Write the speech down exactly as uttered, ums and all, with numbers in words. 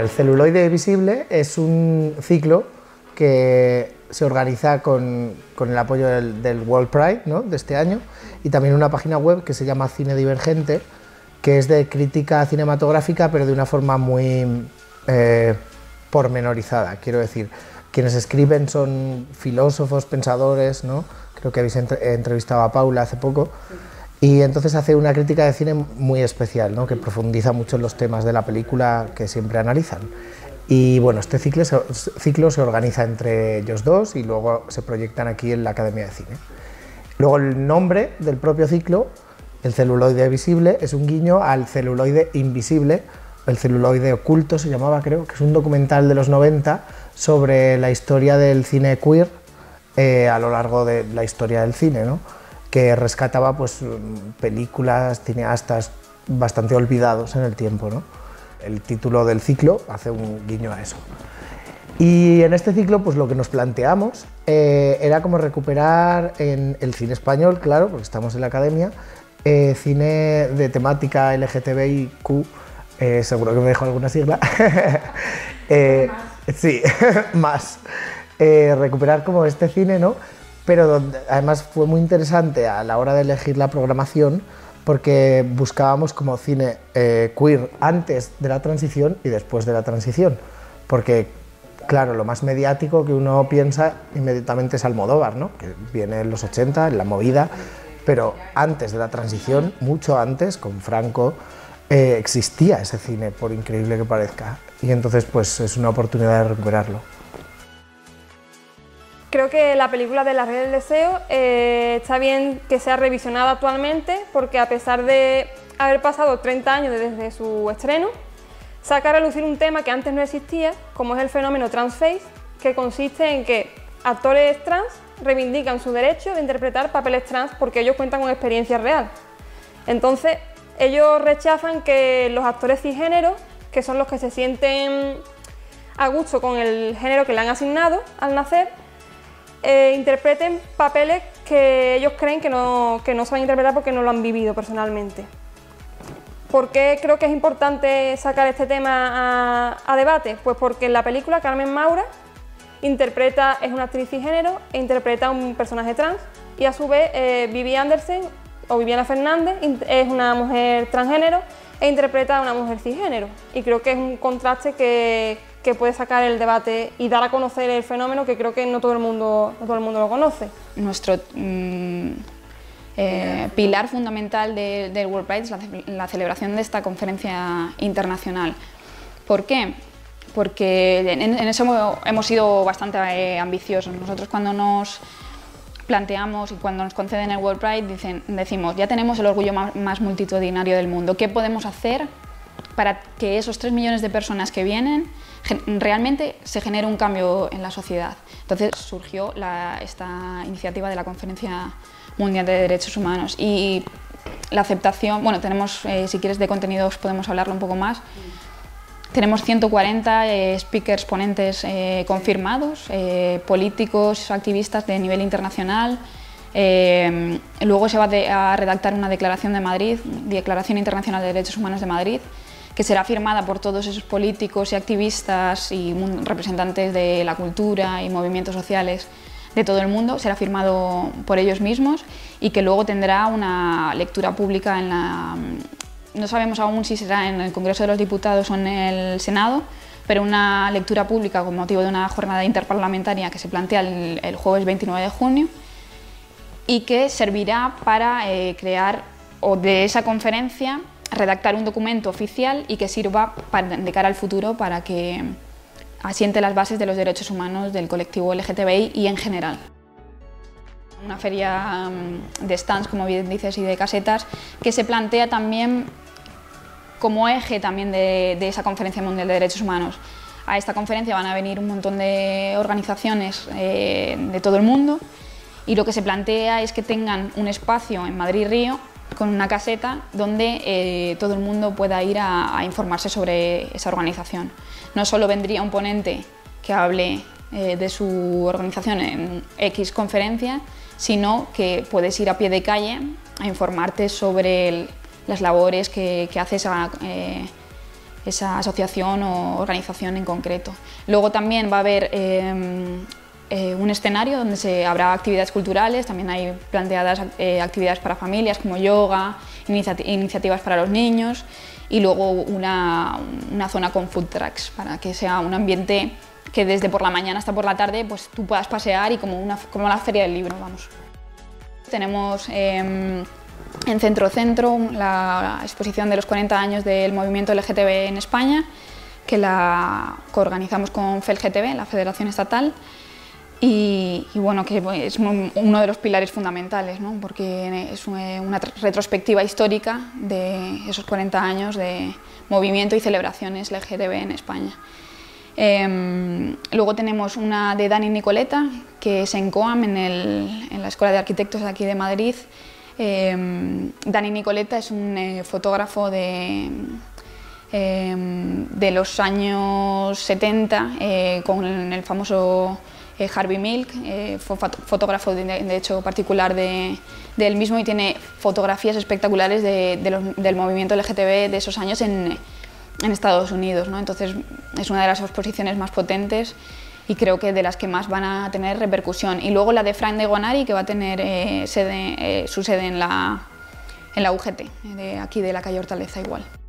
el celuloide visible es un ciclo que se organiza con, con el apoyo del, del World Pride, ¿no?, de este año, y también una página web que se llama Cine Divergente, que es de crítica cinematográfica, pero de una forma muy eh, pormenorizada. Quiero decir, quienes escriben son filósofos, pensadores, ¿no? Creo que habéis entre, entrevistado a Paula hace poco, y entonces hace una crítica de cine muy especial, ¿no?, que profundiza mucho en los temas de la película que siempre analizan. Y bueno, este ciclo se, ciclo se organiza entre ellos dos y luego se proyectan aquí en la Academia de Cine. Luego el nombre del propio ciclo, el celuloide visible, es un guiño al celuloide invisible, el celuloide oculto se llamaba, creo, que es un documental de los noventa sobre la historia del cine queer eh, a lo largo de la historia del cine, ¿no?, que rescataba pues, películas, cineastas bastante olvidados en el tiempo, ¿no? El título del ciclo hace un guiño a eso. Y en este ciclo pues lo que nos planteamos eh, era como recuperar en el cine español, claro, porque estamos en la academia, eh, cine de temática L G T B I Q, eh, seguro que me dejo alguna sigla, eh, sí, más, eh, recuperar como este cine, ¿no?, pero donde, además fue muy interesante a la hora de elegir la programación, porque buscábamos como cine eh, queer antes de la transición y después de la transición, porque claro, lo más mediático que uno piensa inmediatamente es Almodóvar, ¿no?, que viene en los ochenta, en la movida, pero antes de la transición, mucho antes, con Franco, eh, existía ese cine, por increíble que parezca, y entonces pues es una oportunidad de recuperarlo. Creo que la película de La Red del Deseo eh, está bien que sea revisionada actualmente, porque a pesar de haber pasado treinta años desde su estreno, saca a relucir un tema que antes no existía, como es el fenómeno transface, que consiste en que actores trans reivindican su derecho de interpretar papeles trans porque ellos cuentan con experiencia real. Entonces, ellos rechazan que los actores cisgéneros, que son los que se sienten a gusto con el género que le han asignado al nacer, Eh, interpreten papeles que ellos creen que no, que no saben interpretar porque no lo han vivido personalmente. ¿Por qué creo que es importante sacar este tema a, a debate? Pues porque en la película Carmen Maura interpreta, es una actriz cisgénero e interpreta a un personaje trans, y a su vez eh, Vivi Andersen o Viviana Fernández es una mujer transgénero e interpreta a una mujer cisgénero, y creo que es un contraste que que puede sacar el debate y dar a conocer el fenómeno que creo que no todo el mundo, no todo el mundo lo conoce. Nuestro mmm, eh, pilar fundamental de, del World Pride es la, la celebración de esta conferencia internacional. ¿Por qué? Porque en, en eso hemos sido bastante eh, ambiciosos. Nosotros cuando nos planteamos y cuando nos conceden el World Pride dicen, decimos, ya tenemos el orgullo más, más multitudinario del mundo, ¿qué podemos hacer para que esos tres millones de personas que vienen realmente se genere un cambio en la sociedad? Entonces surgió la, esta iniciativa de la Conferencia Mundial de Derechos Humanos, y la aceptación, bueno, tenemos, eh, si quieres de contenidos podemos hablarlo un poco más, mm. tenemos ciento cuarenta eh, speakers, ponentes eh, confirmados, eh, políticos, activistas de nivel internacional. Eh, luego se va de, a redactar una declaración de Madrid, Declaración Internacional de Derechos Humanos de Madrid, que será firmada por todos esos políticos y activistas y representantes de la cultura y movimientos sociales de todo el mundo, será firmado por ellos mismos, y que luego tendrá una lectura pública en la... No sabemos aún si será en el Congreso de los Diputados o en el Senado, pero una lectura pública con motivo de una jornada interparlamentaria que se plantea el, el jueves veintinueve de junio, y que servirá para eh, crear, o de esa conferencia, redactar un documento oficial y que sirva para, de cara al futuro para que asiente las bases de los derechos humanos del colectivo L G T B I y en general. Una feria de stands, como bien dices, y de casetas, que se plantea también como eje también de, de esa Conferencia Mundial de Derechos Humanos. A esta conferencia van a venir un montón de organizaciones eh, de todo el mundo, y lo que se plantea es que tengan un espacio en Madrid-Río con una caseta donde eh, todo el mundo pueda ir a, a informarse sobre esa organización. No solo vendría un ponente que hable eh, de su organización en X conferencia, sino que puedes ir a pie de calle a informarte sobre el, las labores que, que hace esa, eh, esa asociación o organización en concreto. Luego también va a haber eh, eh, un escenario donde se, habrá actividades culturales, también hay planteadas eh, actividades para familias como yoga, inici iniciativas para los niños y luego una, una zona con food trucks para que sea un ambiente que desde por la mañana hasta por la tarde pues tú puedas pasear y como, una, como la feria del libro, vamos. Tenemos eh, en Centro Centro la exposición de los cuarenta años del movimiento L G T B en España, que la coorganizamos con F E L G T B, la Federación Estatal, y, y bueno, que es uno de los pilares fundamentales, ¿no? Porque es una retrospectiva histórica de esos cuarenta años de movimiento y celebraciones L G T B en España. Eh, luego tenemos una de Dani Nicoleta, que es en COAM, en, el, en la Escuela de Arquitectos de aquí de Madrid. Eh, Dani Nicoleta es un eh, fotógrafo de, eh, de los años setenta, eh, con el, el famoso eh, Harvey Milk, eh, fue fotógrafo de, de hecho particular de, de él mismo y tiene fotografías espectaculares de, de los, del movimiento L G T B de esos años en en Estados Unidos, ¿no? Entonces es una de las exposiciones más potentes y creo que de las que más van a tener repercusión. Y luego la de Frank de Guanari, que va a tener eh, sede, eh, su sede en la, en la U G T, de aquí de la calle Hortaleza igual.